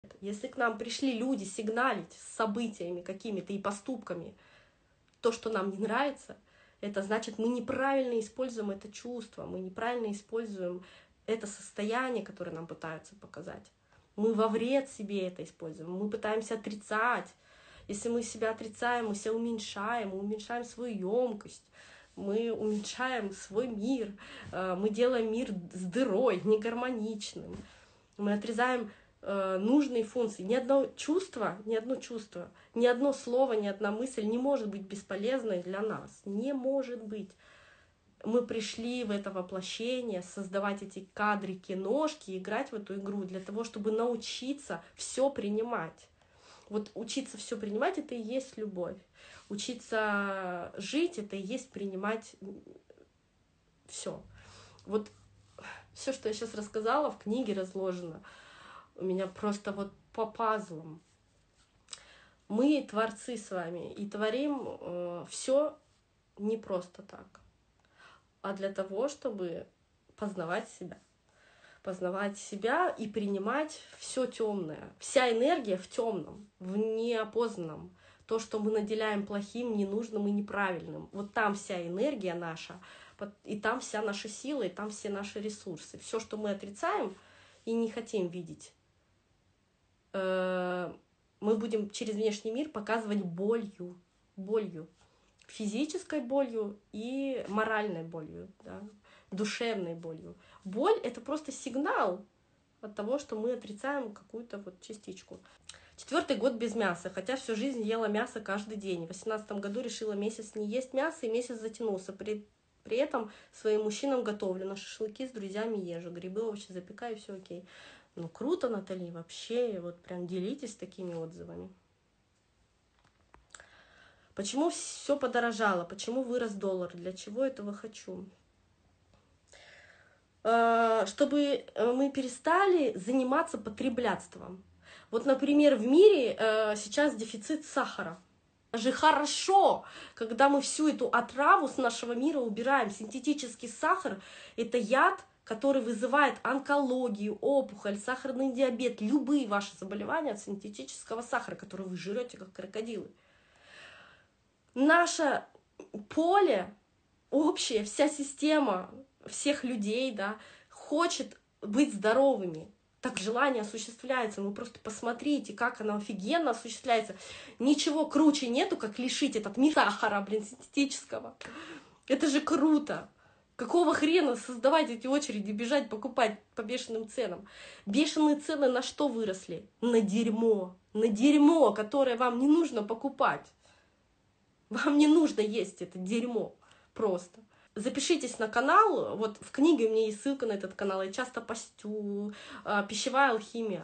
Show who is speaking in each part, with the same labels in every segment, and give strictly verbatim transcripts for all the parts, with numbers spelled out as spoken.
Speaker 1: Если к нам пришли люди сигналить с событиями какими-то и поступками, то, что нам не нравится, это значит, мы неправильно используем это чувство, мы неправильно используем это состояние, которое нам пытаются показать. Мы во вред себе это используем, мы пытаемся отрицать. Если мы себя отрицаем, мы себя уменьшаем, мы уменьшаем свою емкость, мы уменьшаем свой мир, мы делаем мир с дырой, негармоничным, мы отрезаем нужные функции. Ни одно чувство, ни одно чувство, ни одно слово, ни одна мысль не может быть бесполезной для нас. Не может быть. Мы пришли в это воплощение, создавать эти кадры, киношки, играть в эту игру для того, чтобы научиться все принимать. Вот учиться все принимать — это и есть любовь. Учиться жить — это и есть принимать все. Вот все, что я сейчас рассказала, в книге разложено. У меня просто вот по пазлам. Мы творцы с вами и творим э, все не просто так, а для того, чтобы познавать себя. Познавать себя и принимать все темное. Вся энергия в темном, в неопознанном. То, что мы наделяем плохим, ненужным и неправильным. Вот там вся энергия наша, и там вся наша сила, и там все наши ресурсы. Все, что мы отрицаем и не хотим видеть, мы будем через внешний мир показывать болью, болью, физической болью и моральной болью, да, душевной болью. Боль — это просто сигнал от того, что мы отрицаем какую-то вот частичку. Четвертый год без мяса, хотя всю жизнь ела мясо каждый день. В восемнадцатом году решила месяц не есть мясо, и месяц затянулся. При, при этом своим мужчинам готовлю на шашлыки с друзьями езжу, грибы, овощи запекаю, все окей. Ну круто, Натали, вообще, вот прям делитесь такими отзывами. Почему все подорожало? Почему вырос доллар? Для чего этого хочу? Чтобы мы перестали заниматься потреблятством. Вот, например, в мире сейчас дефицит сахара. Даже хорошо, когда мы всю эту отраву с нашего мира убираем. Синтетический сахар — это яд, который вызывает онкологию, опухоль, сахарный диабет, любые ваши заболевания от синтетического сахара, который вы жрете как крокодилы. Наше поле общее, вся система всех людей, да, хочет быть здоровыми. Так желание осуществляется. Вы просто посмотрите, как оно офигенно осуществляется. Ничего круче нету, как лишить этот мир сахара, блин, синтетического. Это же круто. Какого хрена создавать эти очереди, бежать, покупать по бешеным ценам? Бешеные цены на что выросли? На дерьмо. На дерьмо, которое вам не нужно покупать. Вам не нужно есть это дерьмо. Просто. Запишитесь на канал. Вот в книге у меня есть ссылка на этот канал. Я часто постю. Пищевая алхимия.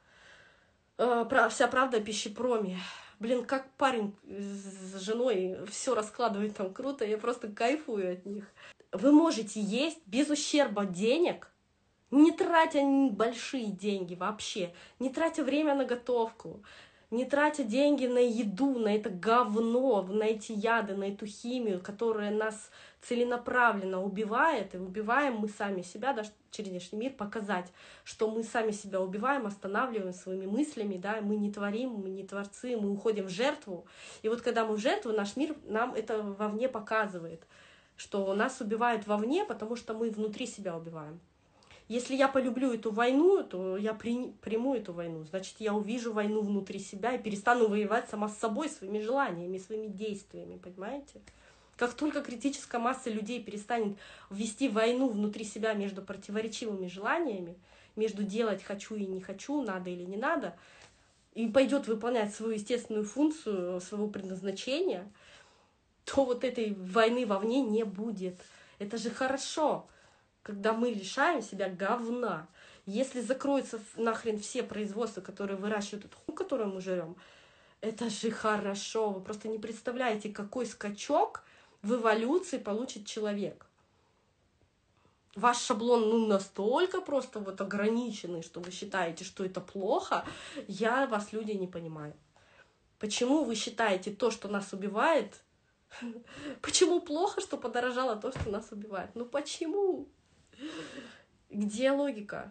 Speaker 1: Вся правда о пищепроме. Блин, как парень с женой все раскладывает там круто. Я просто кайфую от них. Вы можете есть без ущерба денег, не тратя большие деньги вообще, не тратя время на готовку, не тратя деньги на еду, на это говно, на эти яды, на эту химию, которая нас целенаправленно убивает, и убиваем мы сами себя, даже через внешний мир, показать, что мы сами себя убиваем, останавливаем своими мыслями, да, мы не творим, мы не творцы, мы уходим в жертву. И вот когда мы в жертву, наш мир нам это вовне показывает, что нас убивают вовне, потому что мы внутри себя убиваем. Если я полюблю эту войну, то я при, приму эту войну. Значит, я увижу войну внутри себя и перестану воевать сама с собой, своими желаниями, своими действиями, понимаете? Как только критическая масса людей перестанет вести войну внутри себя между противоречивыми желаниями, между делать хочу и не хочу, надо или не надо, и пойдет выполнять свою естественную функцию, своего предназначения, то вот этой войны вовне не будет. Это же хорошо, когда мы лишаем себя говна. Если закроются нахрен все производства, которые выращивают эту хуйню, которую мы жрем, это же хорошо. Вы просто не представляете, какой скачок в эволюции получит человек. Ваш шаблон ну настолько просто вот ограниченный, что вы считаете, что это плохо. Я вас, люди, не понимаю. Почему вы считаете то, что нас убивает, почему плохо, что подорожало то, что нас убивает? Ну почему? Где логика?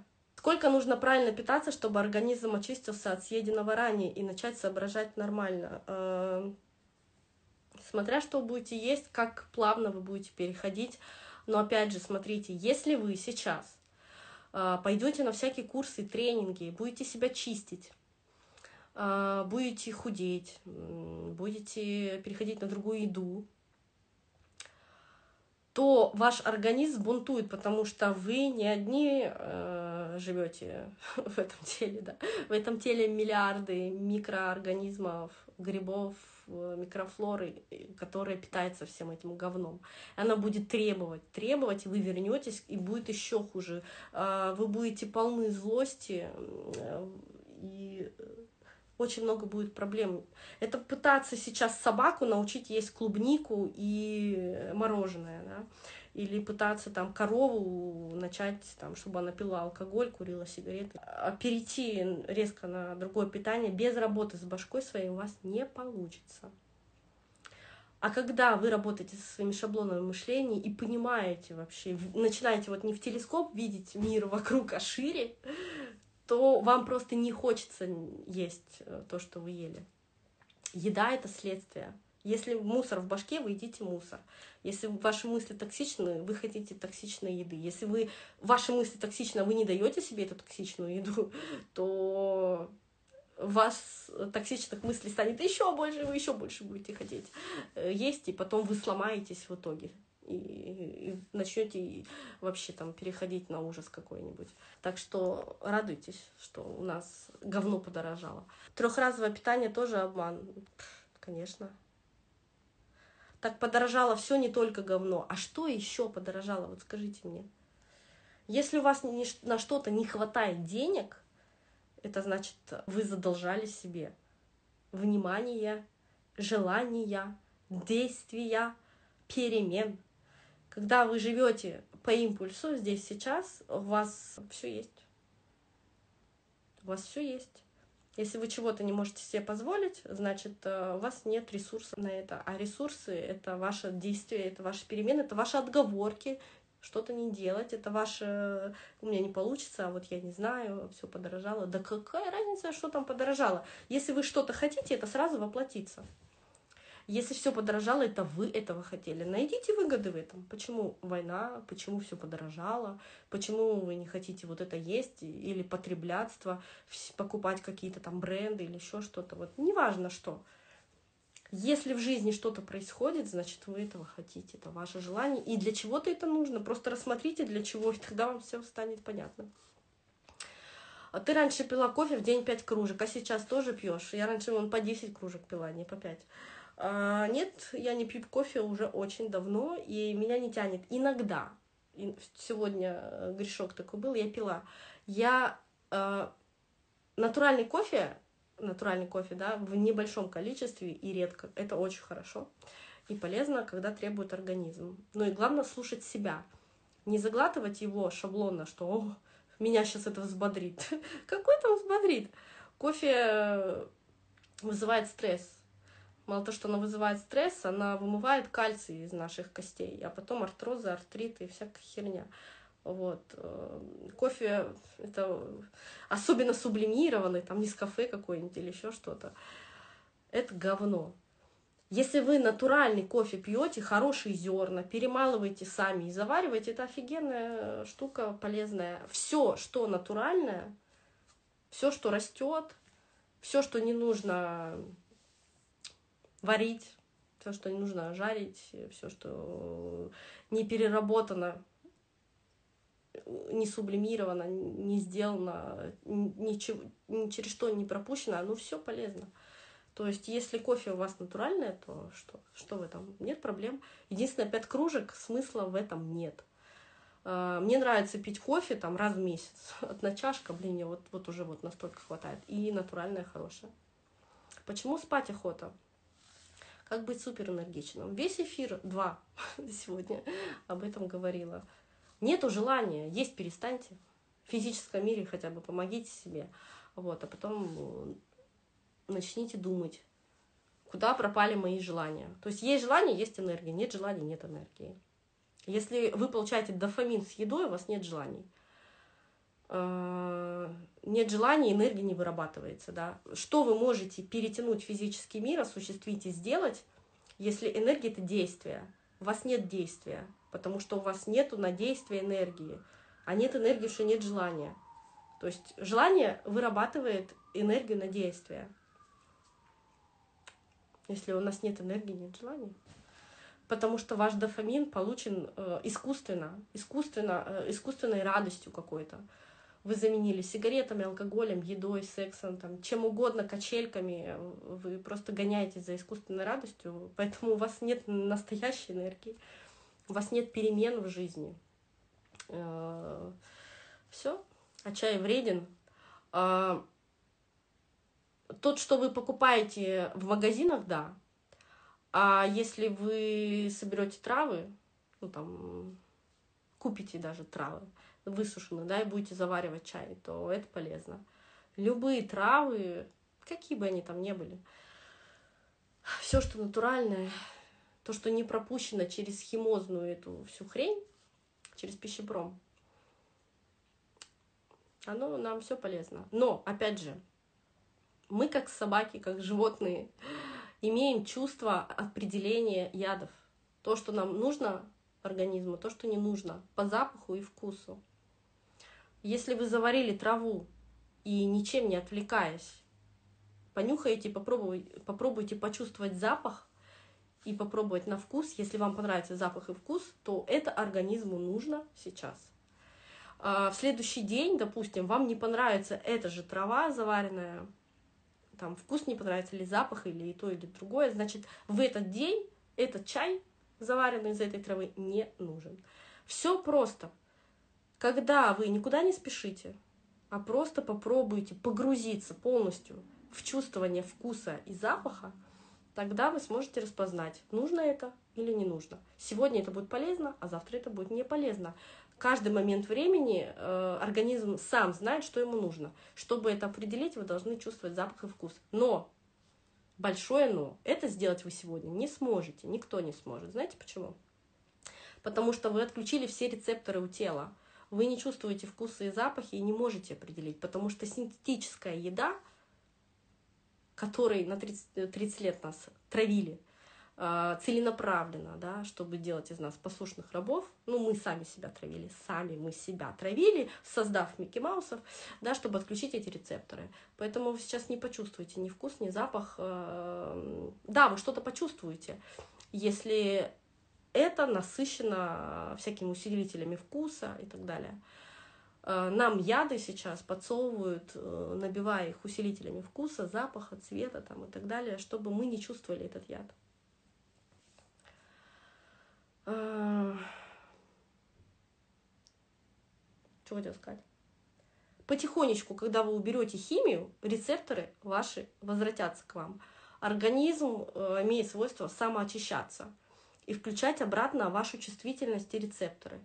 Speaker 1: Сколько нужно правильно питаться, чтобы организм очистился от съеденного ранее и начать соображать нормально? Смотря что будете есть, как плавно вы будете переходить. Но опять же, смотрите, если вы сейчас пойдете на всякие курсы, тренинги, будете себя чистить, будете худеть, будете переходить на другую еду, то ваш организм бунтует, потому что вы не одни э, живете в этом теле, да. В этом теле миллиарды микроорганизмов, грибов, микрофлоры, которые питаются всем этим говном. Она будет требовать, требовать, и вы вернетесь, и будет еще хуже. Вы будете полны злости, и очень много будет проблем. Это пытаться сейчас собаку научить есть клубнику и мороженое, да? Или пытаться там корову начать, там, чтобы она пила алкоголь, курила сигареты. А перейти резко на другое питание без работы с башкой своей у вас не получится. А когда вы работаете со своими шаблонами мышления и понимаете вообще, начинаете вот не в телескоп видеть мир вокруг, а шире, то вам просто не хочется есть то, что вы ели. Еда — это следствие. Если мусор в башке, вы едите мусор. Если ваши мысли токсичны, вы хотите токсичной еды. Если вы, ваши мысли токсичны, а вы не даете себе эту токсичную еду, то у вас токсичных мыслей станет еще больше, вы еще больше будете хотеть есть, и потом вы сломаетесь в итоге. И, и начнете вообще там переходить на ужас какой-нибудь. Так что радуйтесь, что у нас говно подорожало. Трехразовое питание тоже обман. Конечно. Так подорожало все, не только говно. А что еще подорожало? Вот скажите мне. Если у вас на что-то не хватает денег, это значит, вы задолжали себе внимание, желания, действия, перемен. Когда вы живете по импульсу здесь сейчас, у вас все есть. У вас все есть. Если вы чего-то не можете себе позволить, значит, у вас нет ресурсов на это. А ресурсы — это ваше действие, это ваши перемены, это ваши отговорки, что-то не делать, это ваше «у меня не получится, а вот я не знаю, все подорожало». Да какая разница, что там подорожало? Если вы что-то хотите, это сразу воплотится. Если все подорожало, это вы этого хотели. Найдите выгоды в этом. Почему война, почему все подорожало, почему вы не хотите вот это есть, или потреблятство, покупать какие-то там бренды или еще что-то. Вот неважно что. Если в жизни что-то происходит, значит, вы этого хотите, это ваше желание. И для чего-то это нужно. Просто рассмотрите, для чего, и тогда вам все станет понятно. А ты раньше пила кофе в день пять кружек, а сейчас тоже пьешь? Я раньше вон по десять кружек пила, не по пять. А, нет, я не пью кофе уже очень давно, и меня не тянет. Иногда, и сегодня грешок такой был, я пила. Я э, натуральный кофе, натуральный кофе, да, в небольшом количестве и редко. Это очень хорошо и полезно, когда требует организм. Ну и главное слушать себя. Не заглатывать его шаблонно, что «О, меня сейчас это взбодрит». Какой там взбодрит? Кофе вызывает стресс. Мало того, что она вызывает стресс, она вымывает кальций из наших костей, а потом артрозы, артриты и всякая херня. Вот. Кофе — это особенно сублимированный, там нескафе какой-нибудь или еще что-то. Это говно. Если вы натуральный кофе пьете, хорошие зерна, перемалываете сами и завариваете, это офигенная штука, полезная. Все, что натуральное, все, что растет, все, что не нужно варить, все, что не нужно жарить, все, что не переработано, не сублимировано, не сделано, ничего, ни через что не пропущено, оно все полезно. То есть, если кофе у вас натуральное, то что? Что в этом? Нет проблем. Единственное, пять кружек, смысла в этом нет. Мне нравится пить кофе там раз в месяц. Одна чашка, блин, мне вот, вот уже вот настолько хватает. И натуральное хорошее. Почему спать охота? Как быть суперэнергичным? Весь эфир два сегодня об этом говорила. Нету желания, есть перестаньте. В физическом мире хотя бы помогите себе. Вот, а потом начните думать, куда пропали мои желания. То есть есть желание, есть энергия, нет желания, нет энергии. Если вы получаете дофамин с едой, у вас нет желаний. нет желания, энергия не вырабатывается, да. Что вы можете перетянуть в физический мир, осуществить и сделать, если энергия — это действие? У вас нет действия, потому что у вас нету на действие энергии, а нет энергии, что нет желания. То есть желание вырабатывает энергию на действие. Если у нас нет энергии, нет желания. Потому что ваш дофамин получен э, искусственно, искусственно э, искусственной радостью какой-то. Вы заменили сигаретами, алкоголем, едой, сексом, там, чем угодно, качельками. Вы просто гоняетесь за искусственной радостью, поэтому у вас нет настоящей энергии, у вас нет перемен в жизни. Все, а чай вреден. Тот, что вы покупаете в магазинах, да. А если вы соберете травы, ну там, купите даже травы, высушенные, да, и будете заваривать чай, то это полезно. Любые травы, какие бы они там ни были, все, что натуральное, то, что не пропущено через химозную эту всю хрень, через пищепром, оно нам все полезно. Но, опять же, мы как собаки, как животные, имеем чувство определения ядов. То, что нам нужно организму, то, что не нужно, по запаху и вкусу. Если вы заварили траву и ничем не отвлекаясь, понюхаете, попробуйте, попробуйте почувствовать запах и попробовать на вкус. Если вам понравится запах и вкус, то это организму нужно сейчас. А в следующий день, допустим, вам не понравится эта же трава заваренная, там вкус не понравится, или запах, или и то, или другое, значит, в этот день этот чай, заваренный из этой травы, не нужен. Все просто. Когда вы никуда не спешите, а просто попробуйте погрузиться полностью в чувствование вкуса и запаха, тогда вы сможете распознать, нужно это или не нужно. Сегодня это будет полезно, а завтра это будет не полезно. Каждый момент времени э, организм сам знает, что ему нужно. Чтобы это определить, вы должны чувствовать запах и вкус. Но, большое но, это сделать вы сегодня не сможете, никто не сможет. Знаете почему? Потому что вы отключили все рецепторы у тела. Вы не чувствуете вкусы и запахи и не можете определить, потому что синтетическая еда, которой на тридцать, тридцать лет нас травили, целенаправленно, да, чтобы делать из нас послушных рабов, ну, мы сами себя травили, сами мы себя травили, создав Микки Маусов, да, чтобы отключить эти рецепторы. Поэтому вы сейчас не почувствуете ни вкус, ни запах. Да, вы что-то почувствуете, если это насыщено всякими усилителями вкуса и так далее. Нам яды сейчас подсовывают, набивая их усилителями вкуса, запаха, цвета там, и так далее, чтобы мы не чувствовали этот яд. Что хотел сказать? Потихонечку, когда вы уберете химию, рецепторы ваши возвратятся к вам. Организм имеет свойство самоочищаться и включать обратно вашу чувствительность и рецепторы.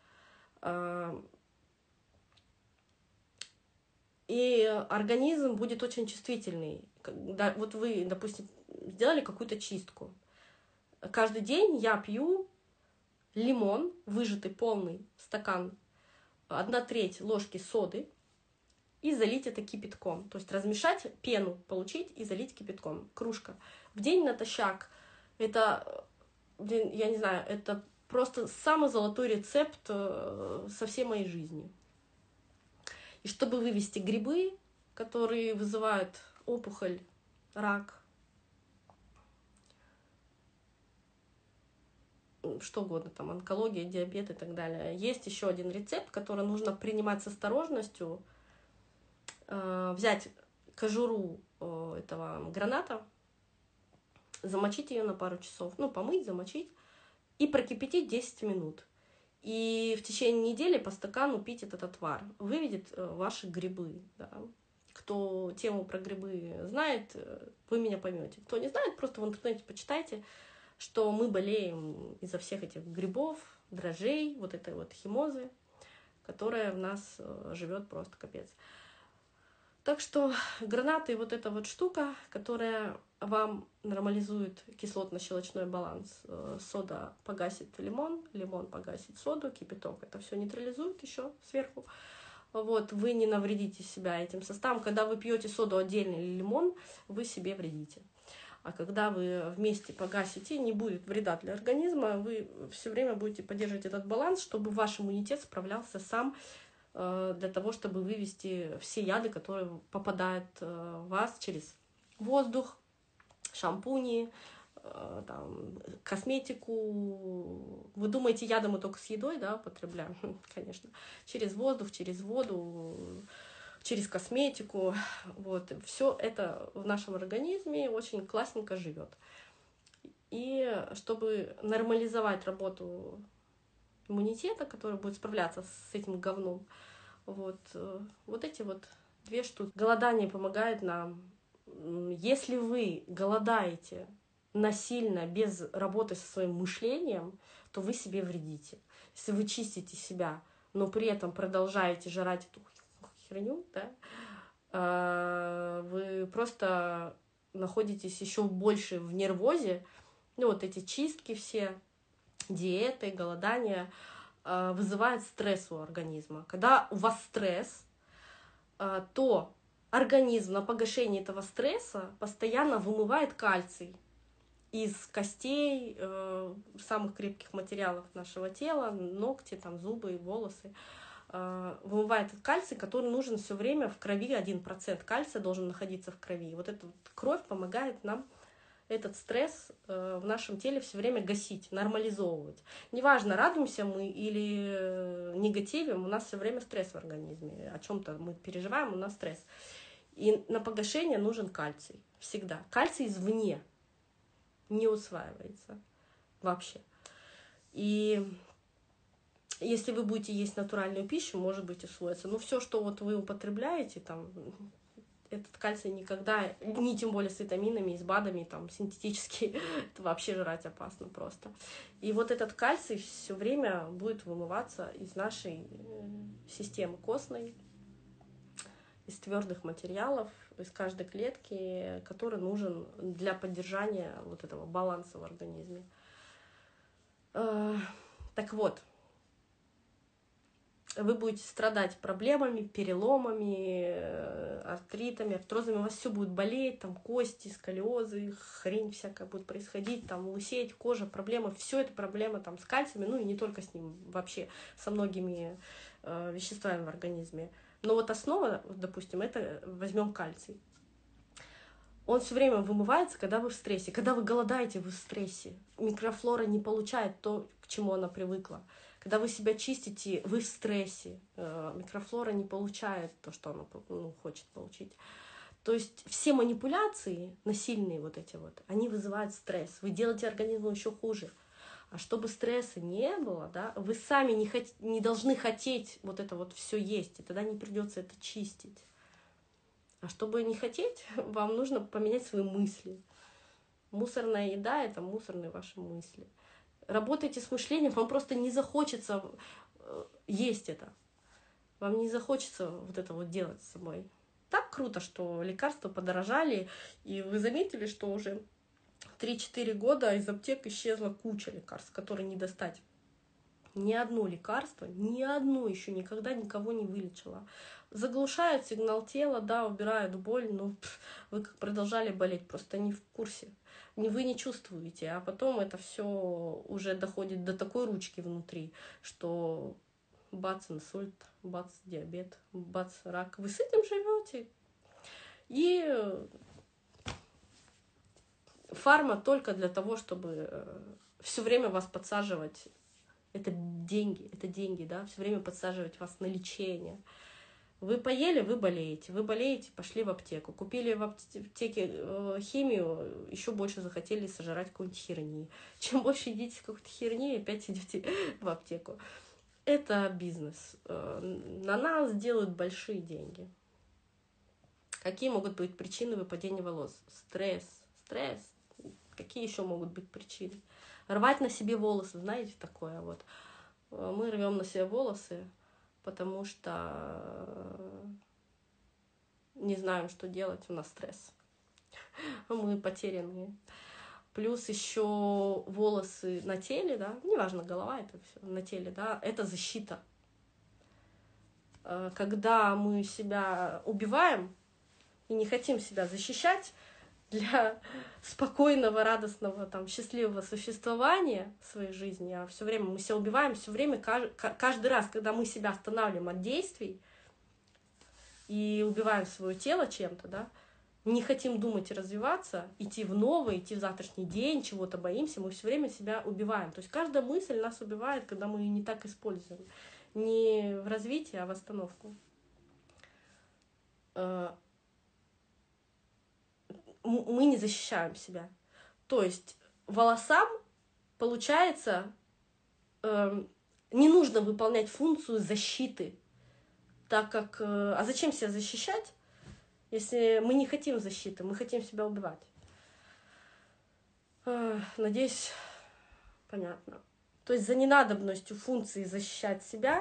Speaker 1: И организм будет очень чувствительный. Когда, вот вы, допустим, сделали какую-то чистку. Каждый день я пью лимон, выжатый полный стакан, одна треть ложки соды, и залить это кипятком. То есть размешать, пену получить и залить кипятком. Кружка. В день натощак. Это, я не знаю, это просто самый золотой рецепт со всей моей жизни. И чтобы вывести грибы, которые вызывают опухоль, рак, что угодно, там, онкология, диабет и так далее. Есть еще один рецепт, который нужно принимать с осторожностью. Э, взять кожуру э, этого граната, замочить ее на пару часов, ну, помыть, замочить, и прокипятить десять минут. И в течение недели по стакану пить этот отвар. Выведет э, ваши грибы. Да. Кто тему про грибы знает, вы меня поймете. Кто не знает, просто в интернете почитайте, что мы болеем из-за всех этих грибов, дрожжей, вот этой вот химозы, которая в нас живет просто капец. Так что гранаты — вот эта вот штука, которая вам нормализует кислотно-щелочной баланс. Сода погасит лимон, лимон погасит соду, кипяток это все нейтрализует еще сверху. вот, вы не навредите себя этим составом. Когда вы пьете соду отдельно или лимон, вы себе вредите. А когда вы вместе погасите, не будет вреда для организма, вы все время будете поддерживать этот баланс, чтобы ваш иммунитет справлялся сам, для того, чтобы вывести все яды, которые попадают в вас через воздух, шампуни, там, косметику. Вы думаете, яды мы только с едой, да, употребляем? Конечно. Через воздух, через воду, через косметику. Вот. Все это в нашем организме очень классненько живет. И чтобы нормализовать работу иммунитета, который будет справляться с этим говном, вот, вот эти вот две штуки. Голодание помогает нам. Если вы голодаете насильно, без работы со своим мышлением, то вы себе вредите. Если вы чистите себя, но при этом продолжаете жрать эту херню, да, вы просто находитесь еще больше в нервозе. Ну, вот эти чистки все, диеты, голодание вызывает стресс у организма. Когда у вас стресс, то организм на погашение этого стресса постоянно вымывает кальций из костей, самых крепких материалов нашего тела, ногти, там, зубы, волосы. Вымывает этот кальций, который нужен все время в крови. один процент кальция должен находиться в крови. Вот эта вот кровь помогает нам этот стресс в нашем теле все время гасить, нормализовывать. Неважно, радуемся мы или негативим, у нас все время стресс в организме. О чем-то мы переживаем, у нас стресс. И на погашение нужен кальций. Всегда. Кальций извне не усваивается вообще. И если вы будете есть натуральную пищу, может быть, усвоится. Но все, что вот вы употребляете, там, этот кальций никогда, не тем более с витаминами и с БАДами, там, синтетический, это вообще жрать опасно просто. И вот этот кальций все время будет вымываться из нашей системы костной, из твердых материалов, из каждой клетки, который нужен для поддержания вот этого баланса в организме. Так вот, вы будете страдать проблемами, переломами, артритами, артрозами, у вас все будет болеть, там кости, сколиозы, хрень всякая будет происходить, там лысеть, кожа, проблемы, все это проблемы там с кальцием, ну и не только с ним, вообще со многими э, веществами в организме. Но вот основа, допустим, это возьмем кальций. Он все время вымывается, когда вы в стрессе. Когда вы голодаете, вы в стрессе. Микрофлора не получает то, к чему она привыкла. Когда вы себя чистите, вы в стрессе. Микрофлора не получает то, что она ну, хочет получить. То есть все манипуляции, насильные вот эти вот, они вызывают стресс. Вы делаете организму еще хуже. А чтобы стресса не было, да, вы сами не, хот... не должны хотеть вот это вот все есть, и тогда не придется это чистить. А чтобы не хотеть, вам нужно поменять свои мысли. Мусорная еда — это мусорные ваши мысли. Работайте с мышлением, вам просто не захочется есть это. Вам не захочется вот это вот делать с собой. Так круто, что лекарства подорожали, и вы заметили, что уже три-четыре года из аптек исчезла куча лекарств, которые не достать. Ни одно лекарство, ни одно еще никогда никого не вылечило. Заглушают сигнал тела, да, убирают боль, но пф, вы как продолжали болеть, просто не в курсе. Вы не чувствуете, а потом это все уже доходит до такой ручки внутри, что бац, инсульт, бац, диабет, бац, рак. Вы с этим живете. И фарма только для того, чтобы все время вас подсаживать. Это деньги, это деньги, да, все время подсаживать вас на лечение. Вы поели, вы болеете, вы болеете, пошли в аптеку. Купили в аптеке химию, еще больше захотели сожрать какой-нибудь херни. Чем больше едите какой-то херни, опять идете в аптеку. Это бизнес. На нас делают большие деньги. Какие могут быть причины выпадения волос? Стресс. Стресс. Какие еще могут быть причины? Рвать на себе волосы, знаете, такое вот. Мы рвем на себе волосы, потому что не знаем, что делать, у нас стресс. Мы потерянные. Плюс еще волосы на теле, да, неважно, голова это все, на теле, да, это защита. когда мы себя убиваем и не хотим себя защищать для спокойного, радостного, там, счастливого существования в своей жизни, а все время мы себя убиваем, все время, каждый раз, когда мы себя останавливаем от действий и убиваем свое тело чем-то, да, не хотим думать и развиваться, идти в новое, идти в завтрашний день, чего-то боимся, мы все время себя убиваем. То есть каждая мысль нас убивает, когда мы ее не так используем. Не в развитие, а в остановку. Мы не защищаем себя. То есть волосам, получается, не нужно выполнять функцию защиты, так как... А зачем себя защищать, если мы не хотим защиты, мы хотим себя убивать? Надеюсь, понятно. То есть за ненадобностью функции защищать себя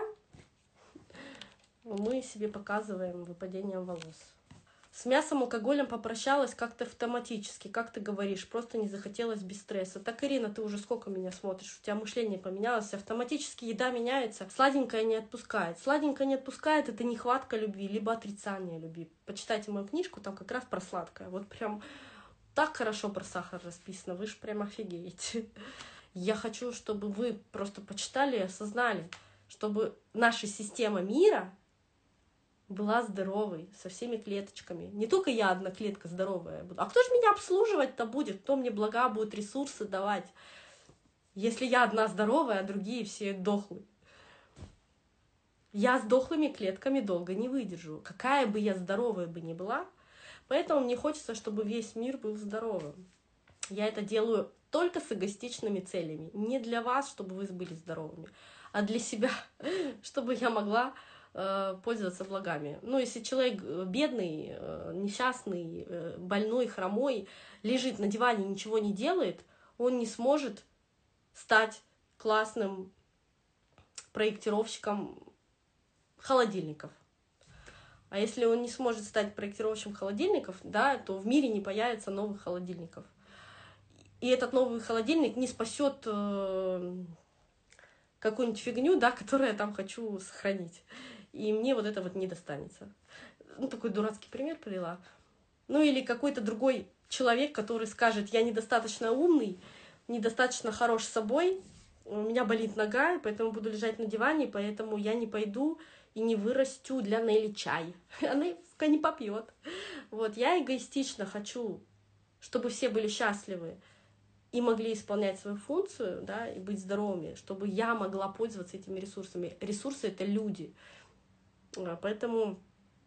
Speaker 1: мы себе показываем выпадением волос. С мясом, алкоголем попрощалась как-то автоматически, как ты говоришь, просто не захотелось без стресса. Так, Ирина, ты уже сколько меня смотришь, у тебя мышление поменялось, автоматически еда меняется, сладенькое не отпускает. Сладенькое не отпускает — это нехватка любви, либо отрицание любви. Почитайте мою книжку, там как раз про сладкое. Вот прям так хорошо про сахар расписано, вы же прям офигеете. Я хочу, чтобы вы просто почитали и осознали, чтобы наша система мира была здоровой, со всеми клеточками. Не только я одна клетка здоровая буду. А кто же меня обслуживать-то будет? Кто мне блага будет, ресурсы давать? Если я одна здоровая, а другие все дохлые. Я с дохлыми клетками долго не выдержу. Какая бы я здоровая бы ни была. Поэтому мне хочется, чтобы весь мир был здоровым. Я это делаю только с эгоистичными целями. Не для вас, чтобы вы были здоровыми, а для себя, чтобы я могла пользоваться благами. Ну, если человек бедный, несчастный, больной, хромой, лежит на диване и ничего не делает, он не сможет стать классным проектировщиком холодильников. А если он не сможет стать проектировщиком холодильников, да, то в мире не появится новых холодильников. И этот новый холодильник не спасет э, какую-нибудь фигню, да, которую я там хочу сохранить. И мне вот это вот не достанется. Ну, такой дурацкий пример привела. Ну, или какой-то другой человек, который скажет: я недостаточно умный, недостаточно хорош с собой, у меня болит нога, поэтому буду лежать на диване, поэтому я не пойду и не вырастю для Нелли чай. Она, сука, не попьет. Вот, я эгоистично хочу, чтобы все были счастливы и могли исполнять свою функцию, да, и быть здоровыми, чтобы я могла пользоваться этими ресурсами. Ресурсы — это люди. Поэтому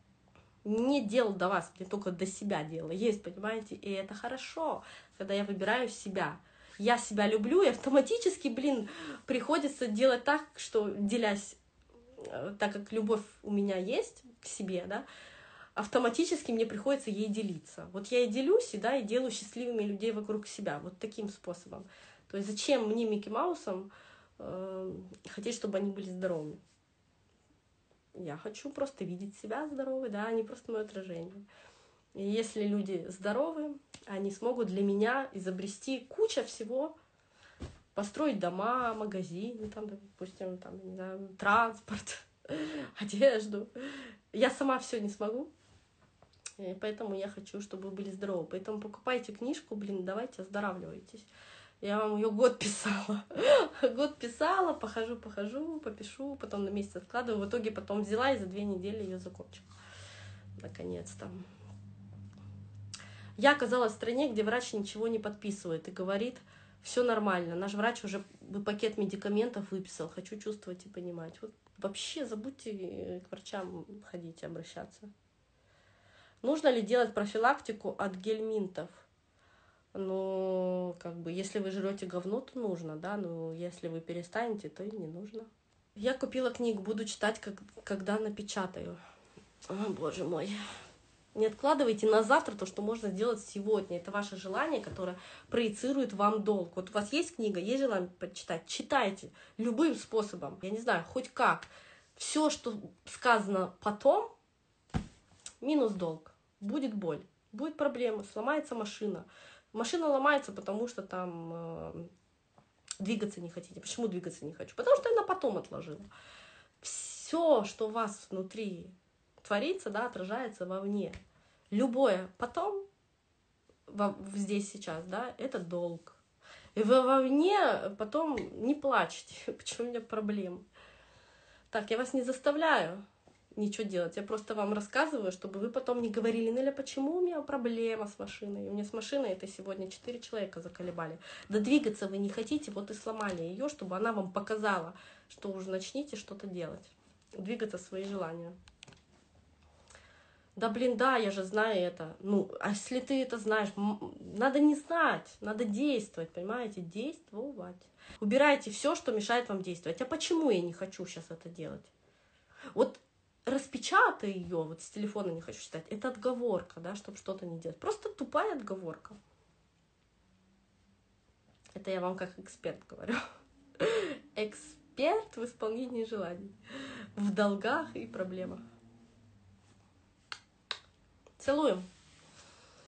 Speaker 1: не дело до вас, мне только до себя дело есть, понимаете? И это хорошо, когда я выбираю себя. Я себя люблю, и автоматически, блин, приходится делать так, что, делясь, так как любовь у меня есть к себе, да, автоматически мне приходится ей делиться. Вот я и делюсь, и, да, и делаю счастливыми людей вокруг себя, вот таким способом. То есть зачем мне, Микки Маусом, э, хотеть, чтобы они были здоровыми? Я хочу просто видеть себя здоровой, да, а не просто мое отражение. И если люди здоровы, они смогут для меня изобрести кучу всего, построить дома, магазины, там, допустим, там, не знаю, транспорт, одежду. Я сама все не смогу, и поэтому я хочу, чтобы вы были здоровы. Поэтому покупайте книжку, блин, давайте оздоравливайтесь. Я вам ее год писала. Год писала, похожу, похожу, попишу, потом на месяц откладываю. В итоге потом взяла и за две недели ее закончила. Наконец-то. Я оказалась в стране, где врач ничего не подписывает и говорит: все нормально. Наш врач уже пакет медикаментов выписал. Хочу чувствовать и понимать. Вот вообще забудьте к врачам ходить, обращаться. Нужно ли делать профилактику от гельминтов? Ну, как бы, если вы жрете говно, то нужно, да, но если вы перестанете, то и не нужно. Я купила книгу, буду читать, как, когда напечатаю. О, боже мой. Не откладывайте на завтра то, что можно сделать сегодня. Это ваше желание, которое проецирует вам долг. Вот у вас есть книга, есть желание почитать, читайте любым способом. Я не знаю, хоть как. Все, что сказано потом, минус долг. Будет боль, будет проблема, сломается машина. Машина ломается, потому что там э, двигаться не хотите. Почему двигаться не хочу? Потому что я на потом отложила. все, что у вас внутри творится, да, отражается вовне. Любое потом, во, здесь, сейчас, да, это долг. И вы вовне потом не плачете, почему у меня проблемы. Так, я вас не заставляю ничего делать, я просто вам рассказываю, чтобы вы потом не говорили: Неля, почему у меня проблема с машиной? У меня с машиной это сегодня четыре человека заколебали. Да двигаться вы не хотите, вот и сломали ее, чтобы она вам показала, что уже начните что-то делать. Двигаться свои желания. Да блин, да, я же знаю это. Ну, а если ты это знаешь, надо не знать, надо действовать, понимаете? Действовать. Убирайте все, что мешает вам действовать. А почему я не хочу сейчас это делать? Вот распечатай ее, вот с телефона не хочу читать. Это отговорка, да, чтобы что-то не делать. Просто тупая отговорка. Это я вам как эксперт говорю. Эксперт в исполнении желаний. В долгах и проблемах. Целуем.